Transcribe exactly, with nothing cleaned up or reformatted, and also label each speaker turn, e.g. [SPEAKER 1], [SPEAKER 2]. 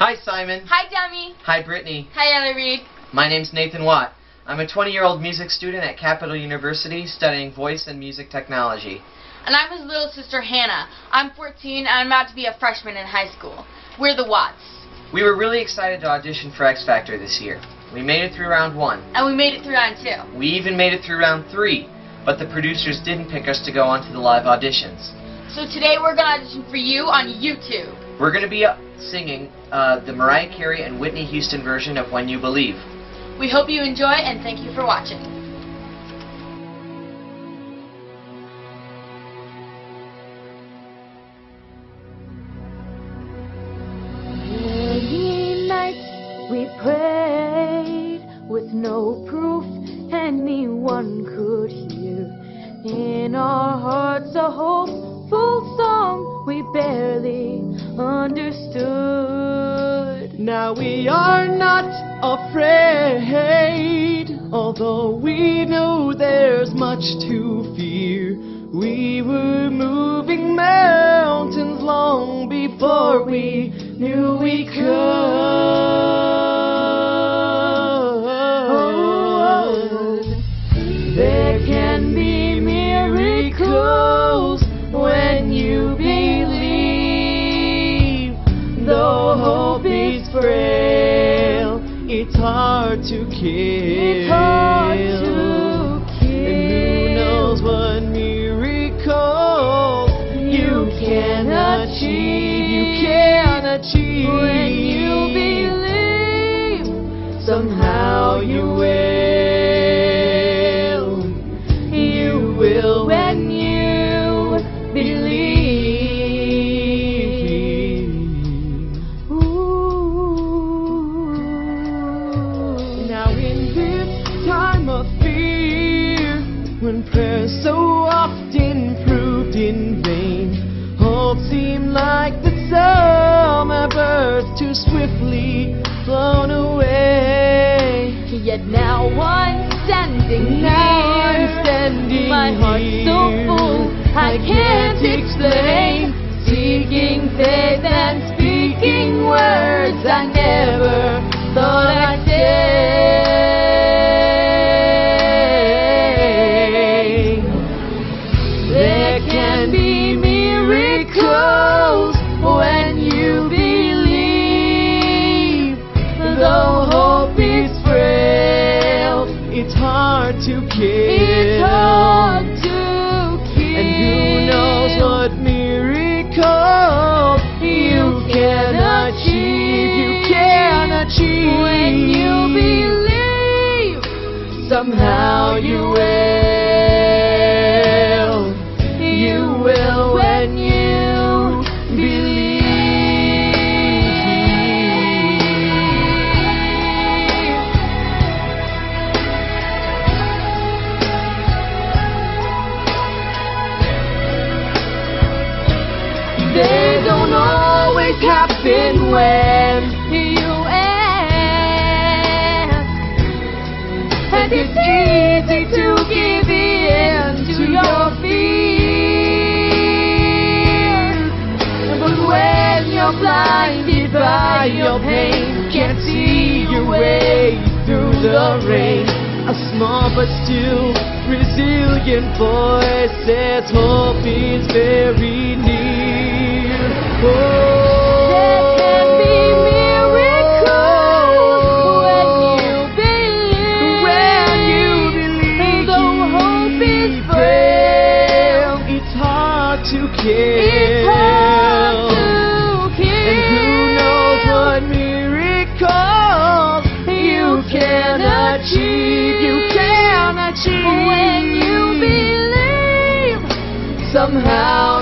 [SPEAKER 1] Hi, Simon.
[SPEAKER 2] Hi, Demi.
[SPEAKER 1] Hi, Brittany.
[SPEAKER 2] Hi, Ellie Reed.
[SPEAKER 1] My name's Nathan Watt. I'm a twenty-year-old music student at Capital University studying voice and music technology.
[SPEAKER 2] And I'm his little sister, Hannah. I'm fourteen and I'm about to be a freshman in high school. We're the Watts.
[SPEAKER 1] We were really excited to audition for X Factor this year. We made it through round one.
[SPEAKER 2] And we made it through round two.
[SPEAKER 1] We even made it through round three, but the producers didn't pick us to go on to the live auditions.
[SPEAKER 2] So today we're going to audition for you on YouTube.
[SPEAKER 1] We're going to be uh, singing uh, the Mariah Carey and Whitney Houston version of When You Believe.
[SPEAKER 2] We hope you enjoy and thank you for watching.
[SPEAKER 3] Many nights we prayed with no proof anyone could hear. In our hearts a hopeful song we barely understood.
[SPEAKER 4] Now we are not afraid, although we know there's much to fear. We were moving mountains long before we knew we could. There can be miracles when you believe. Though hope is frail, it's hard to kill.
[SPEAKER 3] It's hard to kill.
[SPEAKER 4] And who knows what miracles you can achieve. You can achieve
[SPEAKER 3] When you believe,
[SPEAKER 4] somehow you will. You will when you believe. Ooh. Now in this time of fear, when prayers so often proved in vain, hope seemed like the summer birds too swiftly blown away.
[SPEAKER 3] yet now I'm standing
[SPEAKER 4] Now
[SPEAKER 3] here.
[SPEAKER 4] I'm standing
[SPEAKER 3] My heart's so
[SPEAKER 4] here.
[SPEAKER 3] full I can't explain. Seeking faith and speaking words I never thought I'd say. There can be miracles when you believe. Though hope is frail,
[SPEAKER 4] It's hard to kill.
[SPEAKER 3] it's hard to kill.
[SPEAKER 4] And who knows what miracle you can achieve. You can achieve
[SPEAKER 3] When you believe,
[SPEAKER 4] somehow you will. You will when you believe. They don't always happen when
[SPEAKER 3] you ask.
[SPEAKER 4] and it's easy to give in to your fear.
[SPEAKER 3] But when you're blinded by your pain,
[SPEAKER 4] Can't see your way through the rain. A small but still resilient voice says hope is very near. Oh,
[SPEAKER 3] there can be miracles when you believe.
[SPEAKER 4] When you believe.
[SPEAKER 3] Though hope is frail,
[SPEAKER 4] It's hard to kill.
[SPEAKER 3] it's hard to kill.
[SPEAKER 4] And who knows what miracles you can achieve. You can achieve
[SPEAKER 3] When you believe,
[SPEAKER 4] somehow